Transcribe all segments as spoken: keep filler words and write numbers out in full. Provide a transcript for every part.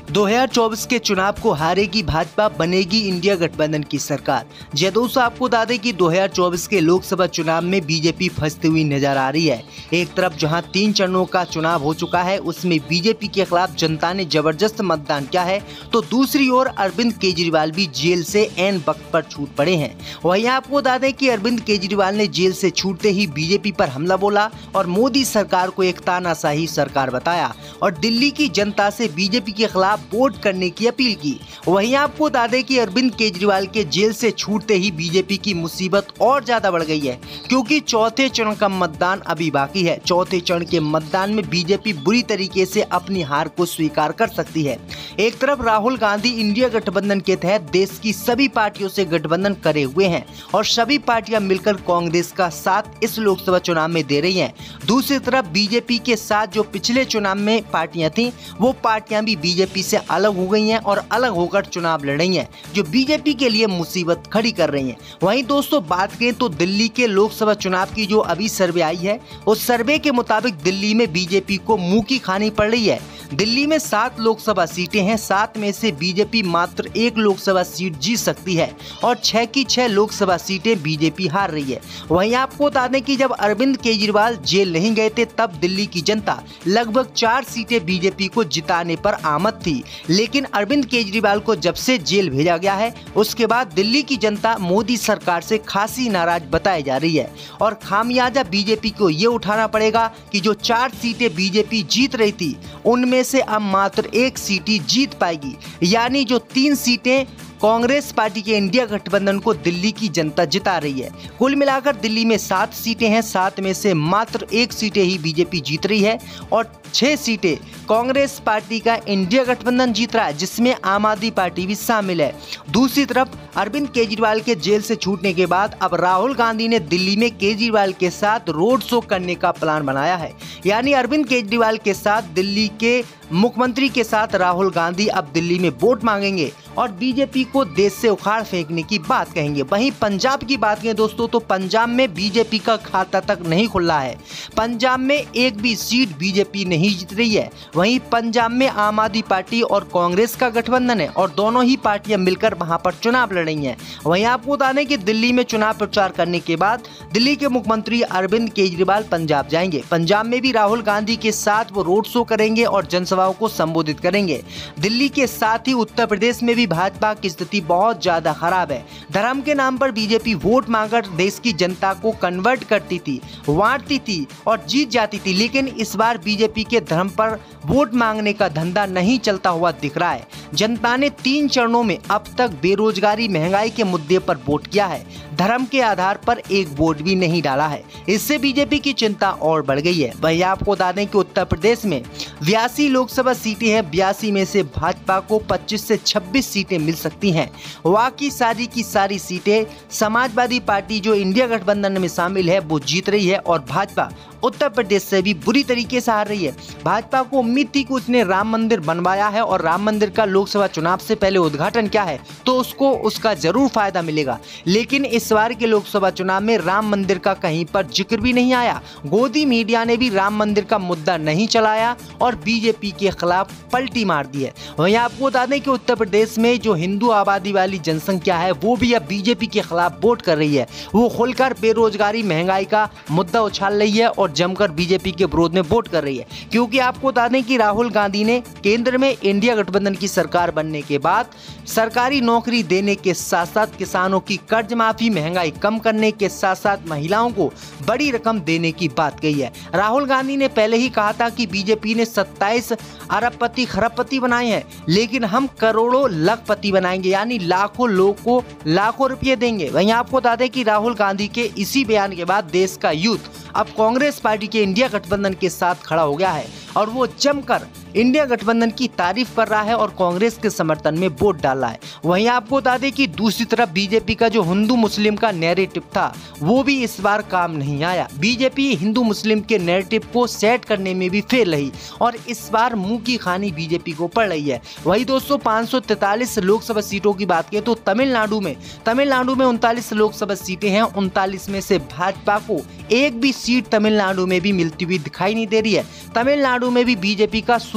दो हज़ार चौबीस के चुनाव को हारेगी भाजपा, बनेगी इंडिया गठबंधन की सरकार। जय दोस्तों, आपको बता दें कि दो हज़ार चौबीस के लोकसभा चुनाव में बीजेपी फंसती हुई नजर आ रही है। एक तरफ जहां तीन चरणों का चुनाव हो चुका है, उसमें बीजेपी के खिलाफ जनता ने जबरदस्त मतदान किया है, तो दूसरी ओर अरविंद केजरीवाल भी जेल से एन वक्त पर छूट पड़े हैं। वहीं आपको बता दें कि अरविंद केजरीवाल ने जेल से छूटते ही बीजेपी पर हमला बोला और मोदी सरकार को एक तानाशाही सरकार बताया और दिल्ली की जनता से बीजेपी के खिलाफ वोट करने की अपील की। वहीं आपको बता दें कि अरविंद केजरीवाल के जेल से छूटते ही बीजेपी की मुसीबत और ज्यादा बढ़ गई है, क्योंकि चौथे चरण का मतदान अभी बाकी है। चौथे चरण के मतदान में बीजेपी बुरी तरीके से अपनी हार को स्वीकार कर सकती है। एक तरफ राहुल गांधी इंडिया गठबंधन के तहत देश की सभी पार्टियों से गठबंधन करे हुए हैं और सभी पार्टियां मिलकर कांग्रेस का साथ इस लोकसभा चुनाव में दे रही हैं। दूसरी तरफ बीजेपी के साथ जो पिछले चुनाव में पार्टियां थीं, वो पार्टियां भी बीजेपी से अलग हो गई हैं और अलग होकर चुनाव लड़ रही हैं, जो बीजेपी के लिए मुसीबत खड़ी कर रही हैं। वहीं दोस्तों बात करें तो दिल्ली के लोकसभा चुनाव की जो अभी सर्वे आई है, उस सर्वे के मुताबिक दिल्ली में बीजेपी को मुंह की खानी पड़ रही है। दिल्ली में सात लोकसभा सीटें हैं, सात में से बीजेपी मात्र एक लोकसभा सीट जीत सकती है और छह की छह लोकसभा सीटें बीजेपी हार रही है। वहीं आपको बता दें कि जब अरविंद केजरीवाल जेल नहीं गए थे, तब दिल्ली की जनता लगभग चार सीटें बीजेपी को जिताने पर आमद थी, लेकिन अरविंद केजरीवाल को जब से जेल भेजा गया है, उसके बाद दिल्ली की जनता मोदी सरकार से खासी नाराज बताई जा रही है और खामियाजा बीजेपी को ये उठाना पड़ेगा कि जो चार सीटें बीजेपी जीत रही थी, उनमें से अब मात्र एक सीट ही जीत पाएगी, यानी जो तीन सीटें कांग्रेस पार्टी के इंडिया गठबंधन को दिल्ली की जनता जिता रही है। कुल मिलाकर दिल्ली में सात सीटें हैं, सात में से मात्र एक सीटें ही बीजेपी जीत रही है और छह सीटें कांग्रेस पार्टी का इंडिया गठबंधन जीत रहा है, जिसमें आम आदमी पार्टी भी शामिल है। दूसरी तरफ अरविंद केजरीवाल के जेल से छूटने के बाद अब राहुल गांधी ने दिल्ली में केजरीवाल के साथ रोड शो करने का प्लान बनाया है, यानी अरविंद केजरीवाल के साथ दिल्ली के मुख्यमंत्री के साथ राहुल गांधी अब दिल्ली में वोट मांगेंगे और बीजेपी को देश से उखाड़ फेंकने की बात कहेंगे। वहीं पंजाब की बात करें दोस्तों, तो पंजाब में बीजेपी का खाता तक नहीं खुला है। पंजाब में एक भी सीट बीजेपी नहीं जीत रही है। वहीं पंजाब में आम आदमी पार्टी और कांग्रेस का गठबंधन है और दोनों ही पार्टियां मिलकर वहां पर चुनाव लड़ रही हैं। वहीं आपको बता दें कि दिल्ली में चुनाव प्रचार करने के बाद दिल्ली के मुख्यमंत्री अरविंद केजरीवाल पंजाब जाएंगे। पंजाब में भी राहुल गांधी के साथ वो रोड शो करेंगे और जनसभाओं को संबोधित करेंगे। दिल्ली के साथ ही उत्तर प्रदेश में भी भाजपा की स्थिति बहुत ज्यादा खराब है। धर्म के नाम पर बीजेपी वोट मांगकर देश की जनता को कन्वर्ट करती थी, बांटती थी और जीत जाती थी, लेकिन इस बार बीजेपी के धर्म पर वोट मांगने का धंधा नहीं चलता हुआ दिख रहा है। जनता ने तीन चरणों में अब तक बेरोजगारी, महंगाई के मुद्दे पर वोट किया है, धर्म के आधार पर एक वोट भी नहीं डाला है। इससे बीजेपी की चिंता और बढ़ गई है। वहीं आपको बता दें कि उत्तर प्रदेश में बयासी लोकसभा सीटें हैं, बयासी में से भाजपा को पच्चीस से छब्बीस सीटें मिल सकती हैं। बाकी सारी की सारी सीटें समाजवादी पार्टी जो इंडिया गठबंधन में शामिल है वो जीत रही है और भाजपा उत्तर प्रदेश से भी बुरी तरीके से हार रही है। भाजपा को उम्मीद थी कि उसने राम मंदिर बनवाया है और राम मंदिर का लोकसभा चुनाव से पहले उद्घाटन किया है, तो उसको उसका जरूर फायदा मिलेगा, लेकिन इस बार के लोकसभा चुनाव में राम मंदिर का कहीं पर जिक्र भी नहीं आया। गोदी मीडिया ने भी राम मंदिर का मुद्दा नहीं चलाया और बीजेपी के खिलाफ पलटी मार दी है। वहीं आपको बता दें कि उत्तर प्रदेश में जो हिंदू आबादी वाली जनसंख्या है, वो भी अब बीजेपी के खिलाफ वोट कर रही है। वो खुलकर बेरोजगारी, महंगाई का मुद्दा उछाल रही है और जमकर बीजेपी के विरोध में वोट कर रही है, क्योंकि आपको बता दें कि राहुल गांधी ने केंद्र में इंडिया गठबंधन की सरकार बनने के बाद सरकारी नौकरी देने के साथ साथ किसानों की कर्ज माफी, महंगाई कम करने के साथ साथ महिलाओं को बड़ी रकम देने की बात कही है। राहुल गांधी ने पहले ही कहा था कि बीजेपी ने सत्ताईस अरबपति खरबपति बनाए हैं, लेकिन हम करोड़ों लखपति बनाएंगे, यानी लाखों लोग को लाखों रुपये देंगे। वहीं आपको बता दें कि राहुल गांधी के इसी बयान के बाद देश का यूथ अब कांग्रेस पार्टी के इंडिया गठबंधन के साथ खड़ा हो गया है और वो जमकर इंडिया गठबंधन की तारीफ कर रहा है और कांग्रेस के समर्थन में वोट डाला है। वहीं आपको बता दें कि दूसरी तरफ बीजेपी का जो हिंदू मुस्लिम का नैरेटिव था, वो भी इस बार काम नहीं आया। बीजेपी हिंदू मुस्लिम के नैरेटिव को सेट करने में भी फेल रही और इस बार मुंह की खानी बीजेपी को पड़ रही है। वही दोस्तों पाँच सौ तैंतालीस लोकसभा सीटों की बात करें तो तमिलनाडु में तमिलनाडु में उनतालीस लोकसभा सीटें हैं। उनतालीस में से भाजपा को एक भी सीट तमिलनाडु में भी मिलती हुई दिखाई नहीं दे रही है। तमिलनाडु में भी बीजेपी का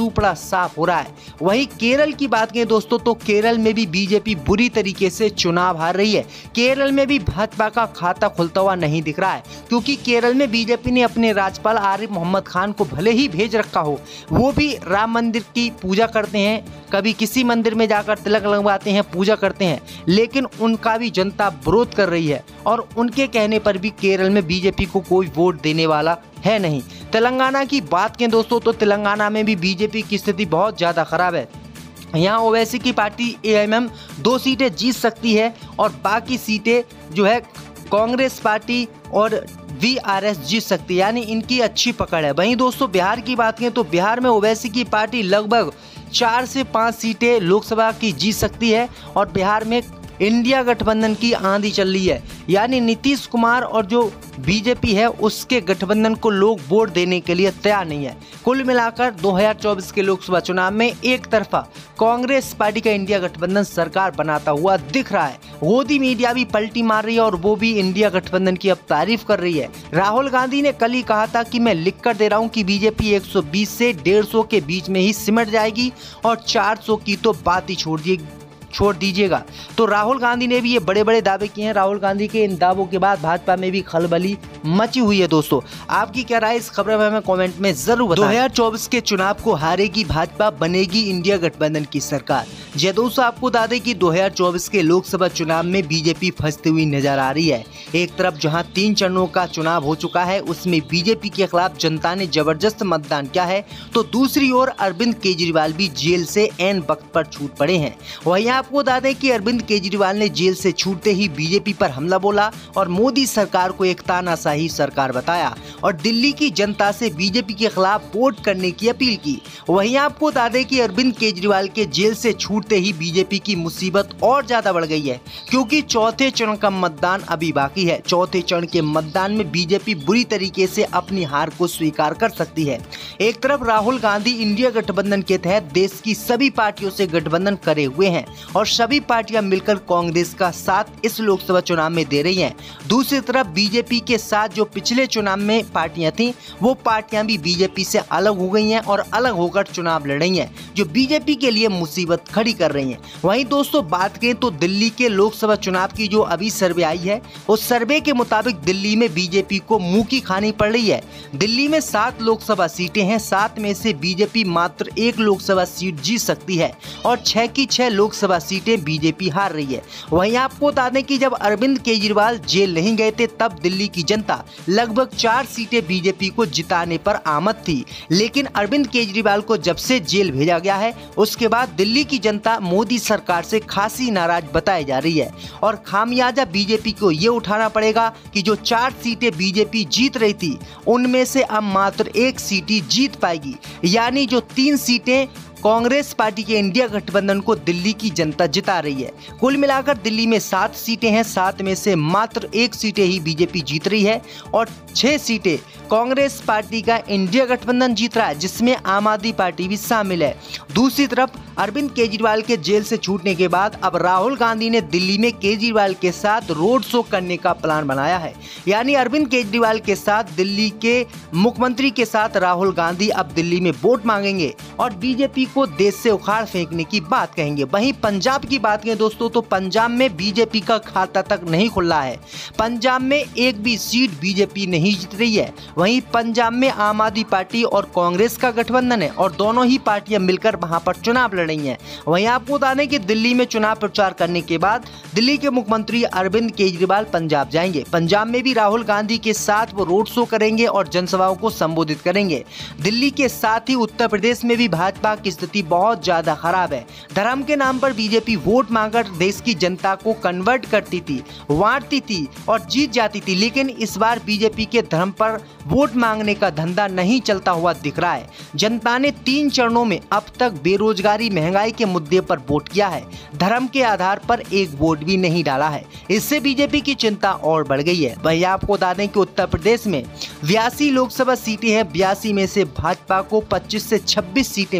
सुपड़ा साफ हो रहा है। वहीं केरल की बात करें दोस्तों तो केरल में भी बीजेपी बुरी तरीके से चुनाव हार रही है। केरल में भी भाजपा का खाता खुलता हुआ नहीं दिख रहा है, क्योंकि केरल में बीजेपी ने अपने राज्यपाल आरिफ मोहम्मद खान को भले ही भेज रखा हो, वो भी राम मंदिर की पूजा करते हैं, कभी किसी मंदिर में जाकर तिलक लगवाते हैं, पूजा करते हैं, लेकिन उनका भी जनता विरोध कर रही है और उनके कहने पर भी केरल में बीजेपी को कोई वोट देने वाला है नहीं। तेलंगाना की बात करें दोस्तों तो तेलंगाना में भी बीजेपी की स्थिति बहुत ज़्यादा खराब है। यहाँ ओवैसी की पार्टी ए एम एम दो सीटें जीत सकती है और बाकी सीटें जो है कांग्रेस पार्टी और वी आर एस जीत सकती है, यानी इनकी अच्छी पकड़ है। वहीं दोस्तों बिहार की बात करें तो बिहार में ओवैसी की पार्टी लगभग चार से पाँच सीटें लोकसभा की जीत सकती है और बिहार में इंडिया गठबंधन की आंधी चल रही है, यानी नीतीश कुमार और जो बीजेपी है उसके गठबंधन को लोग वोट देने के लिए तैयार नहीं है। कुल मिलाकर दो हज़ार चौबीस के लोकसभा चुनाव में एक तरफा कांग्रेस पार्टी का इंडिया गठबंधन सरकार बनाता हुआ दिख रहा है। मोदी मीडिया भी पलटी मार रही है और वो भी इंडिया गठबंधन की अब तारीफ कर रही है। राहुल गांधी ने कल ही कहा था कि मैं लिख कर दे रहा हूं कि बीजेपी एक सौ बीस से डेढ़ सौ के बीच में ही सिमट जाएगी और चार सौ की तो बात ही छोड़ दी छोड़ दीजिएगा। तो राहुल गांधी ने भी ये बड़े बड़े दावे किए हैं। राहुल गांधी के इन दावों के बाद भाजपा में भी खलबली मची हुई है। दोस्तों आपकी क्या राय इस खबर में हमें कमेंट में जरूर बताएं। दो हज़ार चौबीस के चुनाव को हारेगी भाजपा, बनेगी इंडिया गठबंधन की सरकार। जी दोस्तों आपको बता दें कि दो हज़ार चौबीस के लोकसभा चुनाव में बीजेपी फंसती हुई नजर आ रही है। एक तरफ जहां तीन चरणों का चुनाव हो चुका है उसमें बीजेपी के खिलाफ जनता ने जबरदस्त मतदान किया है, तो दूसरी ओर अरविंद केजरीवाल भी जेल से ऐन वक्त पर छूट पड़े हैं। वहीं आपको बता दें कि अरविंद केजरीवाल ने जेल से छूटते ही बीजेपी पर हमला बोला और मोदी सरकार को एक तानाशाही सरकार बताया और दिल्ली की जनता से बीजेपी के खिलाफ वोट करने की अपील की। वहीं आपको बता दें कि अरविंद केजरीवाल के जेल से छूटते ही बीजेपी की मुसीबत और ज्यादा बढ़ गई है, क्योंकि चौथे चरण का मतदान अभी बाकी है। चौथे चरण के मतदान में बीजेपी बुरी तरीके से अपनी हार को स्वीकार कर सकती है। एक तरफ राहुल गांधी इंडिया गठबंधन के तहत देश की सभी पार्टियों से गठबंधन करे हुए हैं और सभी पार्टियां मिलकर कांग्रेस का साथ इस लोकसभा चुनाव में दे रही हैं। दूसरी तरफ बीजेपी के साथ जो पिछले चुनाव में पार्टियां थीं, वो पार्टियां भी बीजेपी से अलग हो गई हैं और अलग होकर चुनाव लड़ रही हैं, जो बीजेपी के लिए मुसीबत खड़ी कर रही हैं। वहीं दोस्तों बात करें तो दिल्ली के लोकसभा चुनाव की जो अभी सर्वे आई है, उस सर्वे के मुताबिक दिल्ली में बीजेपी को मुंह की खानी पड़ रही है। दिल्ली में सात लोकसभा सीटें हैं, सात में से बीजेपी मात्र एक लोकसभा सीट जीत सकती है और छह की छह लोकसभा सीटें बीजेपी हार रही है। वहीं आपको बता दें कि जब अरविंद केजरीवाल जेल नहीं गए थे तब दिल्ली की जनता लगभग चार सीटें बीजेपी को जिताने पर आमद थी, लेकिन अरविंद केजरीवाल को जब से जेल भेजा गया है उसके बाद दिल्ली की जनता मोदी सरकार से खासी नाराज बताई जा रही है और खामियाजा बीजेपी को ये उठाना पड़ेगा कि जो चार सीटें बीजेपी जीत रही थी उनमें से अब मात्र एक सीट ही जीत पाएगी, यानी जो तीन सीटें कांग्रेस पार्टी के इंडिया गठबंधन को दिल्ली की जनता जिता रही है। कुल मिलाकर दिल्ली में सात सीटें हैं, सात में से मात्र एक सीटें ही बीजेपी जीत रही है और छह सीटें कांग्रेस पार्टी का इंडिया गठबंधन जीत रहा है, जिसमें आम आदमी पार्टी भी शामिल है। दूसरी तरफ अरविंद केजरीवाल के जेल से छूटने के बाद अब राहुल गांधी ने दिल्ली में केजरीवाल के साथ रोड शो करने का प्लान बनाया है, यानी अरविंद केजरीवाल के साथ दिल्ली के मुख्यमंत्री के साथ राहुल गांधी अब दिल्ली में वोट मांगेंगे और बीजेपी को देश से उखाड़ फेंकने की बात कहेंगे। वहीं पंजाब की बात करें दोस्तों तो पंजाब में बीजेपी का खाता तक नहीं खुला है। पंजाब में एक भी सीट बीजेपी नहीं जीत रही है। वहीं पंजाब में आम आदमी पार्टी और कांग्रेस का गठबंधन है और दोनों ही पार्टियां मिलकर वहां पर चुनाव लड़ रही हैं। वहीं आपको बता दें कि दिल्ली में चुनाव प्रचार करने के बाद दिल्ली के मुख्यमंत्री अरविंद केजरीवाल पंजाब जाएंगे। पंजाब में भी राहुल गांधी के साथ वो रोड शो करेंगे और जनसभाओं को संबोधित करेंगे। दिल्ली के साथ ही उत्तर प्रदेश में भी भाजपा की स्थिति बहुत ज्यादा खराब है। धर्म के नाम पर बीजेपी वोट मांगकर देश की जनता को कन्वर्ट करती थी, बांटती थी और जीत जाती थी, लेकिन इस बार बीजेपी के धर्म पर वोट मांगने का धंधा नहीं चलता हुआ दिख रहा है। जनता ने तीन चरणों में अब तक बेरोजगारी, महंगाई के मुद्दे पर वोट किया है, धर्म के आधार पर एक वोट भी नहीं डाला है। इससे बीजेपी की चिंता और बढ़ गई है। वहीं आपको बता दें कि उत्तर प्रदेश में बयासी लोकसभा सीटें हैं, बयासी में से भाजपा को पच्चीस से छब्बीस सीटें मिल सकती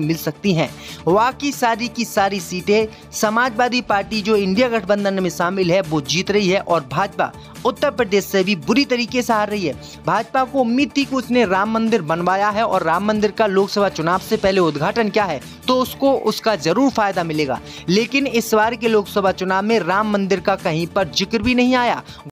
सकती हैं। बाकी सारी की सारी सीटें समाजवादी पार्टी जो इंडिया गठबंधन में शामिल है वो जीत रही है और भाजपा उत्तर प्रदेश से भी बुरी तरीके से हार रही है। भाजपा को उम्मीद थी कि उसने राम मंदिर बनवाया है और राम मंदिर का लोकसभा चुनाव से पहले उद्घाटन किया है तो उसको उसका जरूर फायदा मिलेगा, लेकिन इस बार के लोकसभा चुनाव में राम मंदिर का कहीं पर जिक्र भी नहीं आया।